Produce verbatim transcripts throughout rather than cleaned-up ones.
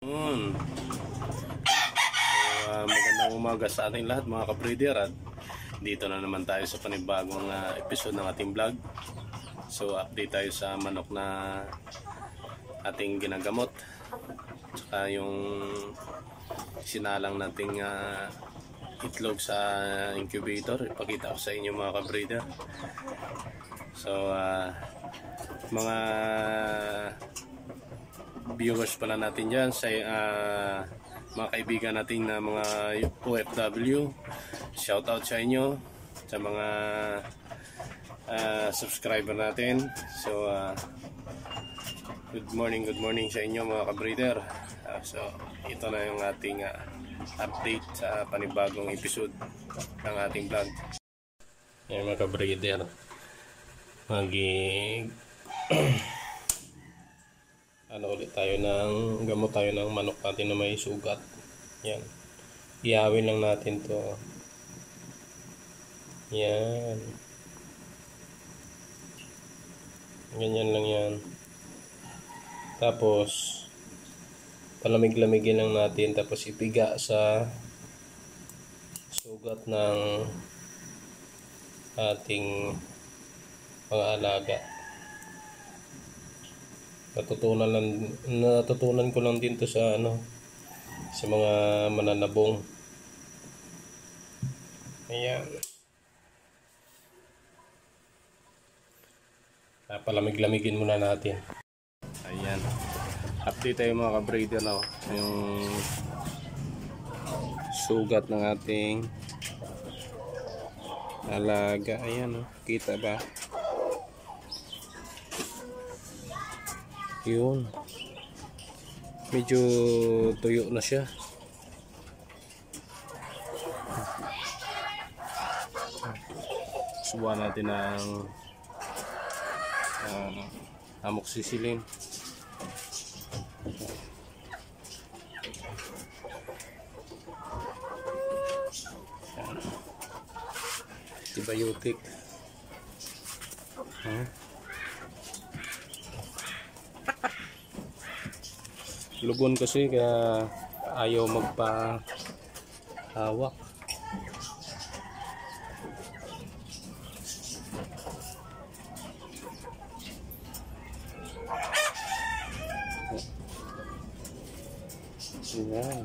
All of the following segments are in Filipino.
Hmm. So, uh, magandang umaga sa ating lahat mga ka-breeder, at dito na naman tayo sa panibagong uh, episode ng ating vlog. So update tayo sa manok na ating ginagamot, saka yung sinalang nating uh, itlog sa incubator. Ipakita ko sa inyo mga ka-breeder. So uh, mga viewers pala natin dyan sa uh, mga kaibigan natin na mga O F W, shout out sa inyo, sa mga uh, subscriber natin. So uh, good morning, good morning sa inyo mga ka-breeder. Uh, so ito na yung ating uh, update sa panibagong episode ng ating vlog. Yan mga ka-breeder, maging ano ulit tayo ng gamot tayo ng manok natin na may sugat. Yan, ihawin lang natin to. Yan, ganyan lang yan. Tapos palamig-lamigin lang natin, tapos ipiga sa sugat ng ating mga alaga. Natutunan lang, natutunan ko lang din to sa ano, sa mga mananabong. Ayan. Palamig-lamigin muna natin. Ayan. Update tayo mga ka-breeder, no? Yung sugat ng ating alaga. Ayan, no? Kita ba? Yun, medyo tuyo na siya. Subuhan natin ng uh, amoxicillin. Antibiotic. Huh? Lugon kasi kaya ayaw magpa-hawak. Ayan.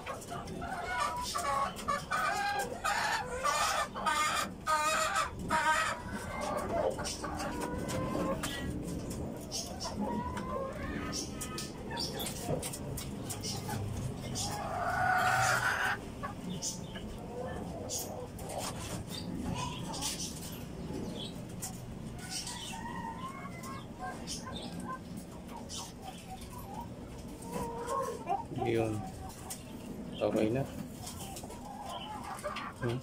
Yun, okay na. Hmm.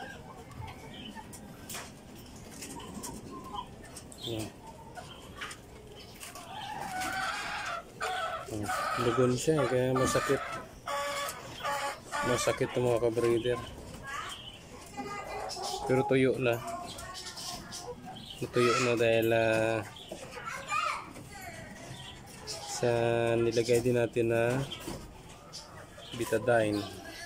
Yeah. Hmm. Lugon siya kaya masakit. Masakit ng mga ka-breeder. Pero tuyo na. Tuyo na dahil uh, sa nilagay din natin na betadine.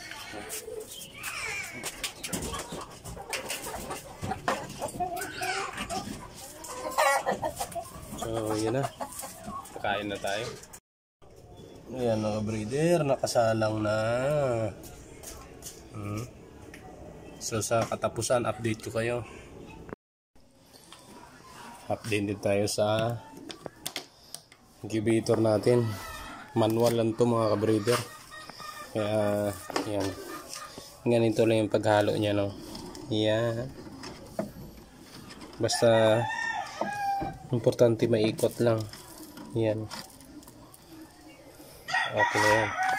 So yun na, kakain na tayo. Ayan mga breeder, nakasalang na. hmm. So sa katapusan, update ko kayo. Update din tayo sa incubator natin. Manual lang to mga ka-breeder. Kaya yan, ganito lang yung paghalo niya, no? Yan, basta importante maikot lang. Yan, okay na yan.